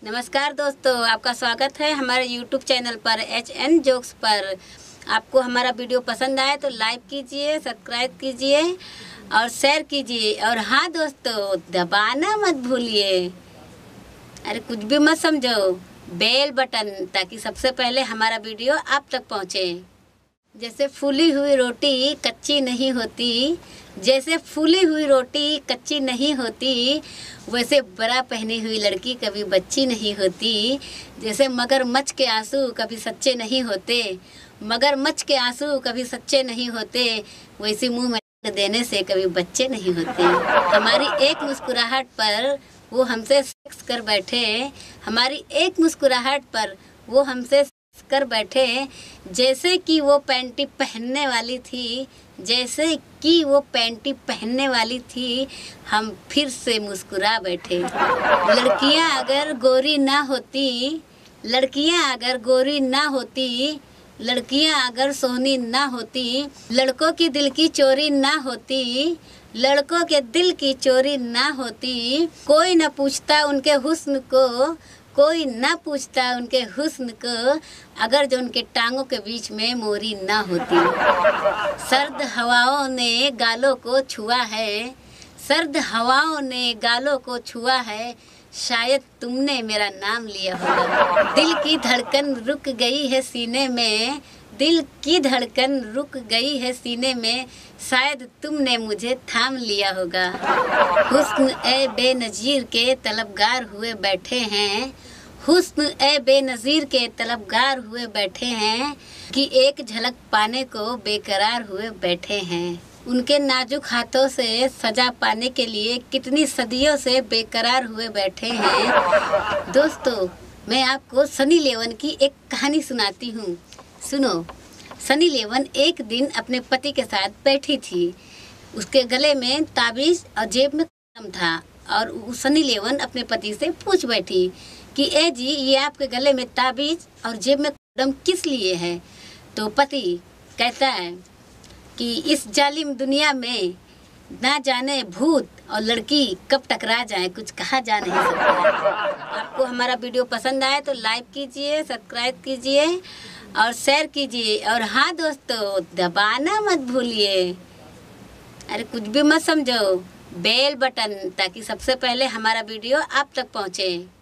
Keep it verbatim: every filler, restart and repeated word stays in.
नमस्कार दोस्तों, आपका स्वागत है हमारे यूट्यूब चैनल पर एच एन जोक्स पर। आपको हमारा वीडियो पसंद आए तो लाइक कीजिए, सब्सक्राइब कीजिए और शेयर कीजिए। और हाँ दोस्तों, दबाना मत भूलिए। अरे कुछ भी मत समझो, बेल बटन, ताकि सबसे पहले हमारा वीडियो आप तक पहुँचे। जैसे फूली हुई रोटी कच्ची नहीं होती, जैसे फूली हुई रोटी कच्ची नहीं होती, वैसे बरा पहनी हुई लड़की कभी बच्ची नहीं होती। जैसे मगरमच्छ के आंसू कभी सच्चे नहीं होते, मगरमच्छ के आंसू कभी सच्चे नहीं होते, वैसे मुंह में देने से कभी बच्चे नहीं होते। हमारी एक मुस्कुराहट पर वो हमसे सेक्स कर बैठे, हमारी एक मुस्कुराहट पर वो हमसे कर बैठे, जैसे कि वो पैंटी पहनने वाली थी, जैसे कि वो पैंटी पहनने वाली थी, हम फिर से मुस्कुरा बैठे। लड़कियां अगर गोरी ना होती, लड़कियां अगर गोरी ना होती, लड़कियां अगर सोहनी ना होती, लड़कों की दिल की चोरी ना होती, लड़कों के दिल की चोरी ना होती, कोई न पूछता उनके हुस्न को, कोई ना पूछता उनके हुस्न को, अगर जो उनके टांगों के बीच में मोरी ना होती। सर्द हवाओं ने गालों को छुआ है, सर्द हवाओं ने गालों को छुआ है, शायद तुमने मेरा नाम लिया होगा। दिल की धड़कन रुक गई है सीने में, दिल की धड़कन रुक गई है सीने में, शायद तुमने मुझे थाम लिया होगा। हुस्न ए बेनजीर के तलबगार हुए बैठे हैं, हुस्न ए बेनजीर के तलबगार हुए बैठे हैं, कि एक झलक पाने को बेकरार हुए बैठे हैं। उनके नाजुक हाथों से सजा पाने के लिए कितनी सदियों से बेकरार हुए बैठे हैं। दोस्तों, मैं आपको सनी लियोन की एक कहानी सुनाती हूँ, सुनो। सनी लियोन एक दिन अपने पति के साथ बैठी थी। उसके गले में ताबीज और जेब में कलम था, और सनी लियोन अपने पति से पूछ बैठी कि ए जी, ये आपके गले में ताबीज और जेब में कलम किस लिए है? तो पति कहता है कि इस जालिम दुनिया में ना जाने भूत और लड़की कब टकरा जाए, कुछ कहा जा नहीं सकता। आपको हमारा वीडियो पसंद आए तो लाइक कीजिए, सब्सक्राइब कीजिए और शेयर कीजिए। और हाँ दोस्तों, दबाना मत भूलिए। अरे कुछ भी मत समझो, बेल बटन, ताकि सबसे पहले हमारा वीडियो आप तक पहुँचे।